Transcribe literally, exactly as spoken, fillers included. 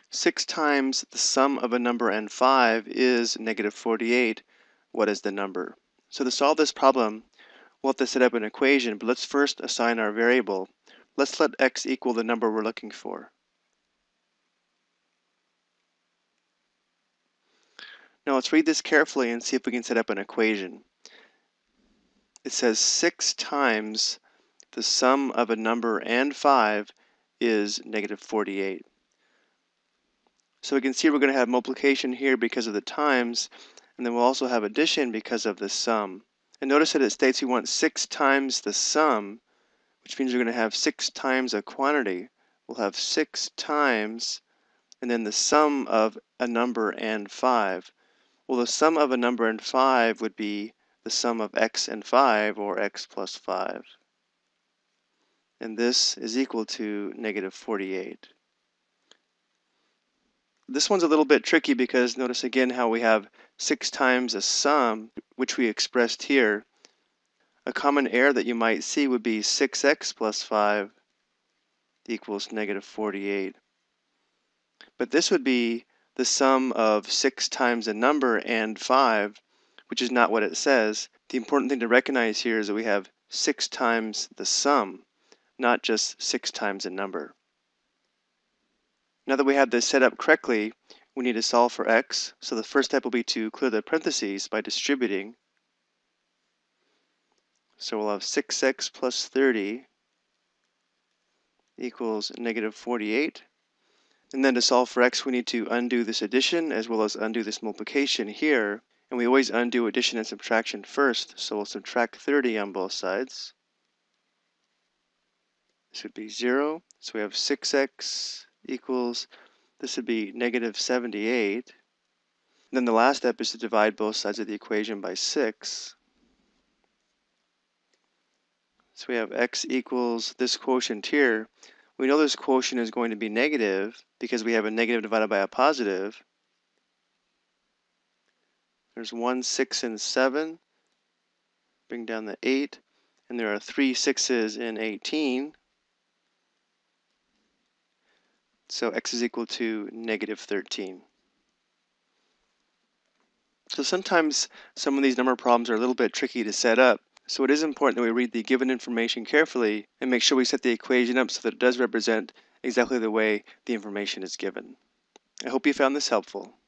six times the sum of a number and five is negative forty-eight. What is the number? So to solve this problem, we'll have to set up an equation, but let's first assign our variable. Let's let x equal the number we're looking for. Now let's read this carefully and see if we can set up an equation. It says six times the sum of a number and five is negative forty-eight. So we can see we're going to have multiplication here because of the times, and then we'll also have addition because of the sum. And notice that it states we want six times the sum, which means we're going to have six times a quantity. We'll have six times, and then the sum of a number and five. Well, the sum of a number and five would be the sum of x and five, or x plus five. And this is equal to negative forty-eight. This one's a little bit tricky because notice again how we have six times a sum, which we expressed here. A common error that you might see would be six x plus five equals negative forty-eight. But this would be the sum of six times a number and five, which is not what it says. The important thing to recognize here is that we have six times the sum, not just six times a number. Now that we have this set up correctly, we need to solve for x. So the first step will be to clear the parentheses by distributing. So we'll have six x plus thirty equals negative forty-eight. And then to solve for x, we need to undo this addition as well as undo this multiplication here. And we always undo addition and subtraction first. So we'll subtract thirty on both sides. This would be zero. So we have six x equals, this would be negative seventy-eight. And then the last step is to divide both sides of the equation by six. So we have x equals this quotient here. We know this quotient is going to be negative because we have a negative divided by a positive. There's one, six, and seven. Bring down the eight. And there are three sixes in eighteen. So x is equal to negative thirteen. So sometimes some of these number problems are a little bit tricky to set up. So it is important that we read the given information carefully and make sure we set the equation up so that it does represent exactly the way the information is given. I hope you found this helpful.